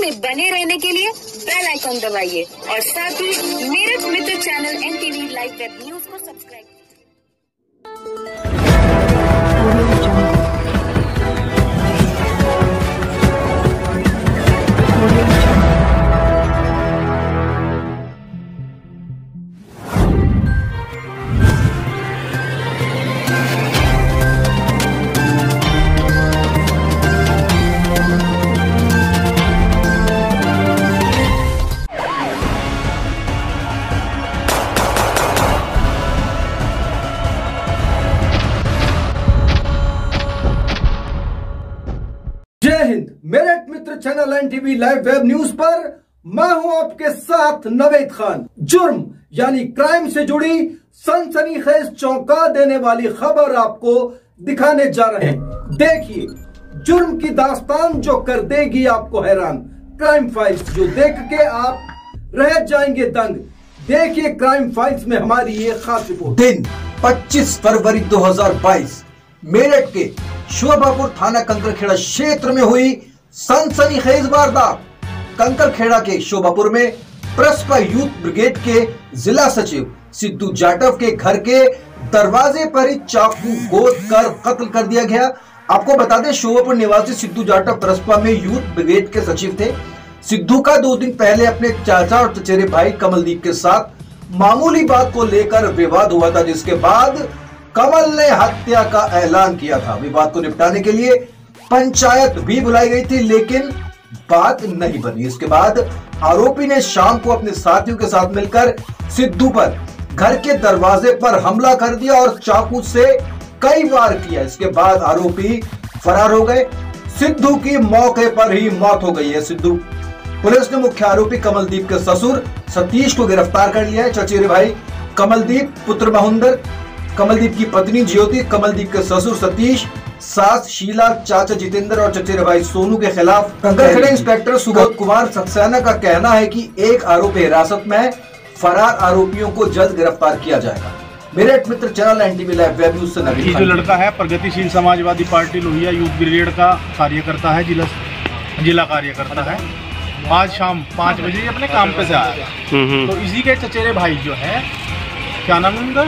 में बने रहने के लिए बेल आइकॉन दबाइए और साथ ही Meerut Mitra channel NTV live web news को सब्सक्राइब कीजिए। जय हिंद। Meerut Mitra channel NTV live web news पर मैं हूं आपके साथ नवेद खान। जुर्म यानी क्राइम से जुड़ी सनसनीखेज चौंका देने वाली खबर आपको दिखाने जा रहे हैं। देखिए जुर्म की दास्तान जो कर देगी आपको हैरान। क्राइम फाइल्स जो देख के आप रह जाएंगे दंग। देखिए क्राइम फाइल्स में हमारी ये खास रिपोर्ट। दिन 25 फरवरी 2022 मेरठ के शोभापुर थाना कंकरखेड़ा क्षेत्र में हुई सनसनीखेज वारदात। कंकरखेड़ा के शोभापुर में प्रसपा यूथ ब्रिगेड के जिला सचिव सिद्धू जाटव के घर के दरवाजे पर ही चाकू गोद कर कत्ल कर दिया गया। आपको बता दें शोभापुर निवासी सिद्धू जाटव प्रसपा में यूथ ब्रिगेड के सचिव थे। सिद्धू का 2 दिन पहले अपने चाचा और चचेरे भाई कमलदीप के साथ मामूली बात को लेकर विवाद हुआ था, जिसके बाद कमल ने हत्या का ऐलान किया था। विवाद को निपटाने के लिए पंचायत भी बुलाई गई थी, लेकिन बात नहीं बनी। इसके बाद आरोपी ने शाम को अपने साथियों के साथ मिलकर सिद्धू पर घर के दरवाजे पर हमला कर दिया और चाकू से कई वार किया। इसके बाद आरोपी फरार हो गए। सिद्धू की मौके पर ही मौत हो गई है। सिद्धू पुलिस ने मुख्य आरोपी कमलदीप के ससुर सतीश को गिरफ्तार कर लिया है। चचेरे भाई कमलदीप, पुत्र महुंदर, कमलदीप की पत्नी ज्योति, कमलदीप के ससुर सतीश, सास शीला, चाचा जितेंद्र और चचेरे भाई सोनू के खिलाफ कंकरखेड़ा इंस्पेक्टर सुबोध कुमार सक्सेना का कहना है कि एक आरोपी हिरासत में है। फरार आरोपियों को जल्द गिरफ्तार किया जाएगा। Meerut Mitra channel NTV live web news से नवीन। जो लड़का है Pragatishil Samajwadi party Lohia youth brigade का कार्यकर्ता है, जिला कार्यकर्ता है। आज शाम 5 बजे अपने काम पे से आया। तो इसी के चचेरे भाई जो है, क्या नाम है उनका,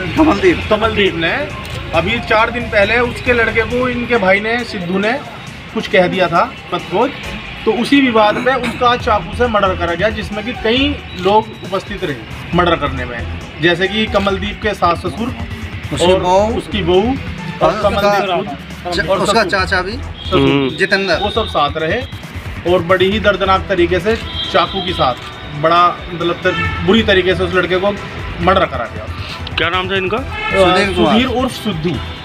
कमलदीप ने अभी 4 दिन पहले उसके लड़के को इनके भाई ने, सिद्धू ने कुछ कह दिया था पतखोज। तो उसी विवाद में उसका चाकू से मर्डर करा गया, जिसमें कि कई लोग उपस्थित रहे मर्डर करने में, जैसे कि कमलदीप के सास ससुर और उसकी बहू और कमलदीप और उसका चाचा भी जितेंद्र, वो सब साथ रहे और बड़ी ही दर्दनाक तरीके से चाकू के साथ बड़ा मतलब बुरी तरीके से उस लड़के को मर्डर करा गया। क्या नाम था इनका? सुधीर उर्फ सिद्धू।